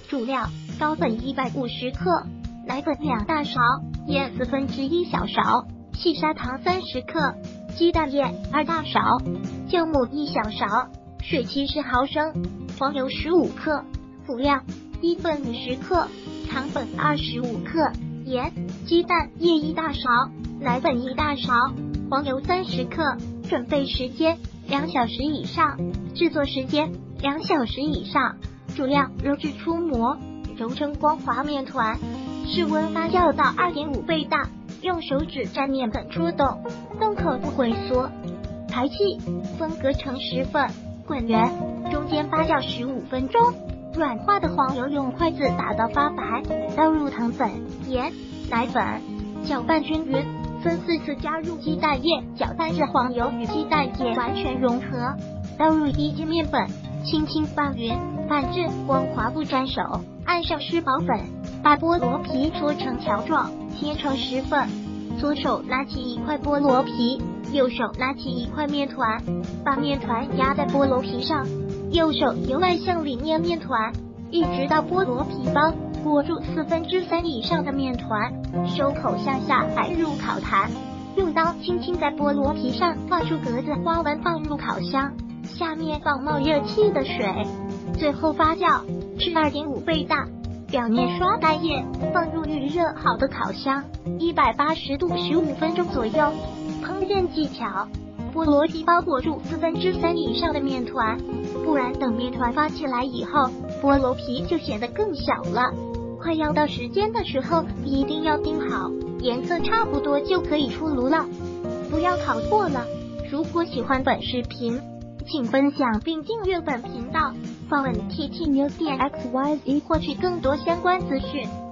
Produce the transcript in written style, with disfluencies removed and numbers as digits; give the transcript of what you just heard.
主料：高粉150克，奶粉2大勺，盐1/4小勺，细砂糖30克，鸡蛋液2大勺，酵母1小勺，水70毫升，黄油15克。辅料：意粉50克，糖粉25克，盐，鸡蛋液1大勺，奶粉1大勺，黄油30克。准备时间2小时以上，制作时间2小时以上。主料：揉至出膜，揉成光滑面团，室温发酵到2.5倍大，用手指沾面粉出动，洞口不回缩。排气，分隔成10份，滚圆，中间发酵15分钟。软化的黄油用筷子打到发白，倒入糖粉、盐、奶粉，搅拌均匀。分4次加入鸡蛋液，搅拌至黄油与鸡蛋液完全融合，倒入1斤面粉，轻轻拌匀，拌至光滑不沾手。按上湿薄粉，把菠萝皮搓成条状，切成10份。左手拿起一块菠萝皮，右手拿起一块面团，把面团压在菠萝皮上，右手由外向里捏面团，一直到菠萝皮包裹住3/4以上的面团，收口向下摆入烤坛，用刀轻轻在菠萝皮上画出格子花纹，放入烤箱，下面放冒热气的水，最后发酵至2.5倍大，表面刷蛋液，放入预热好的烤箱，180度15分钟左右。烹饪技巧：菠萝皮包裹住3/4以上的面团，不然等面团发起来以后，菠萝皮就显得更小了。快要到时间的时候，一定要盯好，颜色差不多就可以出炉了，不要烤过了。如果喜欢本视频，请分享并订阅本频道，访问 TT News 点 XYZ 获取更多相关资讯。